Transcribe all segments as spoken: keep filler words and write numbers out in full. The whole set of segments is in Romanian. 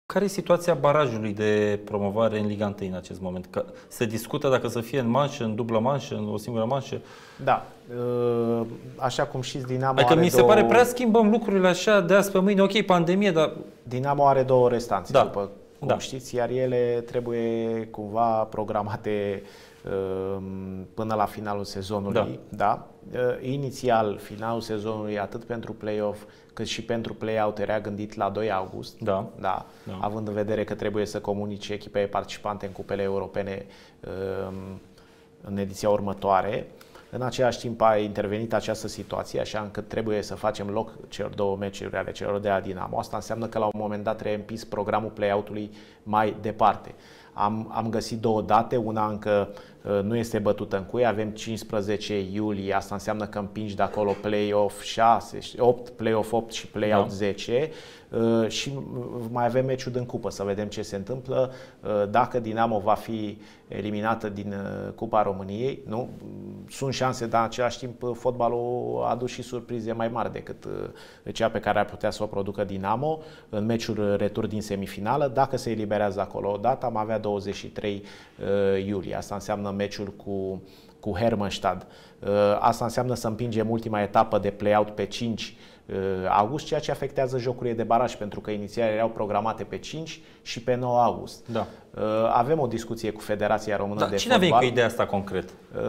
Care e situația barajului de promovare în Liga unu în acest moment? Că se discută dacă să fie în manșă, în dublă manșă, în o singură manșă? Da. Așa cum știți, Dinamo adică are mi se două... pare prea schimbăm lucrurile așa de azi pe mâine. Ok, pandemie, dar... Dinamo are două restanțe, da. după cum da. știți, iar ele trebuie cumva programate până la finalul sezonului. Da. Da? Inițial, finalul sezonului, atât pentru play-off cât și pentru play-out, era gândit la doi august, da. Da? Da. Având în vedere că trebuie să comunice echipele participante în cupele europene în ediția următoare. În același timp a intervenit această situație, așa încât trebuie să facem loc celor două meciuri ale celor de la Dinamo. Asta înseamnă că la un moment dat trebuie împins programul play-out-ului mai departe. Am, am găsit două date, una încă uh, nu este bătută în cuie, avem cincisprezece iulie, asta înseamnă că împingi de acolo play-off șase, opt, play-off opt și play-out da. zece uh, și mai avem meciul din cupă, să vedem ce se întâmplă, uh, dacă Dinamo va fi eliminată din uh, Cupa României. Nu? Sunt șanse, dar în același timp fotbalul a adus și surprize mai mari decât uh, cea pe care ar putea să o producă Dinamo în meciul retur din semifinală. Dacă se eliberează acolo o dată, am avea douăzeci și trei iulie. Asta înseamnă meciul cu, cu Hermannstad. Asta înseamnă să împingem ultima etapă de play-out pe cinci august, ceea ce afectează jocurile de baraj, pentru că inițial erau programate pe cinci și pe nouă august. Da. Avem o discuție cu Federația Română da, de cine Fotbal. Cine a venit cu ideea asta concret?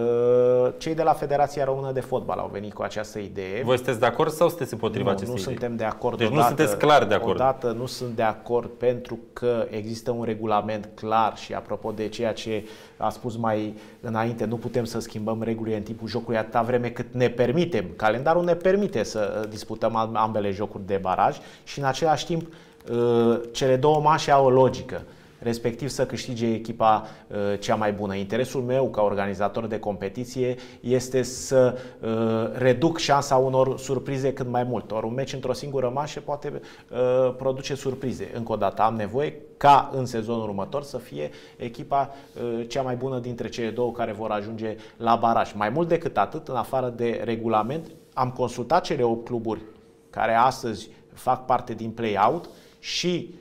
Cei de la Federația Română de Fotbal au venit cu această idee. Voi sunteți de acord sau sunteți împotriva nu, acestei nu idei? suntem de acord. Deci odată, nu sunteți clar de acord. Odată nu sunt de acord pentru că există un regulament clar și apropo de ceea ce a spus mai înainte, nu putem să schimbăm regulile în timpul jocului atâta vreme cât ne permitem. Calendarul ne permite să disputăm ambele jocuri de baraj și în același timp cele două manșe au o logică, respectiv să câștige echipa uh, cea mai bună. Interesul meu ca organizator de competiție este să uh, reduc șansa unor surprize cât mai mult. Ori un meci într-o singură manșă poate uh, produce surprize. Încă o dată am nevoie ca în sezonul următor să fie echipa uh, cea mai bună dintre cele două care vor ajunge la baraj. Mai mult decât atât, în afară de regulament, am consultat cele opt cluburi care astăzi fac parte din play-out și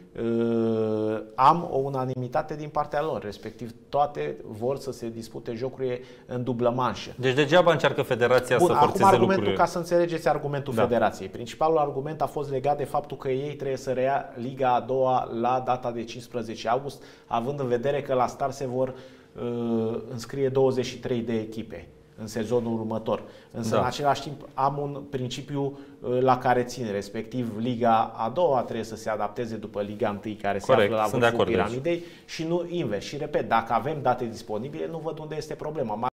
Uh, am o unanimitate din partea lor, respectiv toate vor să se dispute jocurile în dublă manșă. Deci degeaba încearcă Federația Bun, să acum forțeze argumentul, lucrurile. ca să înțelegeți argumentul da. Federației. Principalul argument a fost legat de faptul că ei trebuie să reia Liga a doua la data de cincisprezece august, având în vedere că la start se vor uh, înscrie douăzeci și trei de echipe în sezonul următor. Însă, da. în același timp, am un principiu la care țin, respectiv Liga a doua trebuie să se adapteze după Liga unu, care Corect. se află la vârful piramidei, și nu invers. Și repet, dacă avem date disponibile, nu văd unde este problema.